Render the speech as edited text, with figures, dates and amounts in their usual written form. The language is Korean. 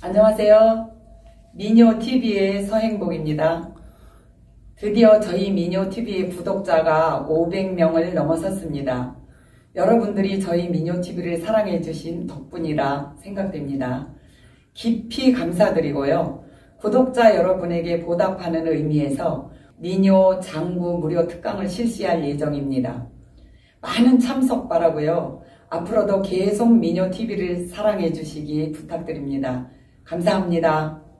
안녕하세요. 미녀TV의 서행복입니다. 드디어 저희 미녀TV의 구독자가 500명을 넘어섰습니다. 여러분들이 저희 미녀TV를 사랑해 주신 덕분이라 생각됩니다. 깊이 감사드리고요. 구독자 여러분에게 보답하는 의미에서 미녀 장구 무료 특강을 실시할 예정입니다. 많은 참석 바라고요. 앞으로도 계속 미녀TV를 사랑해 주시기 부탁드립니다. 감사합니다.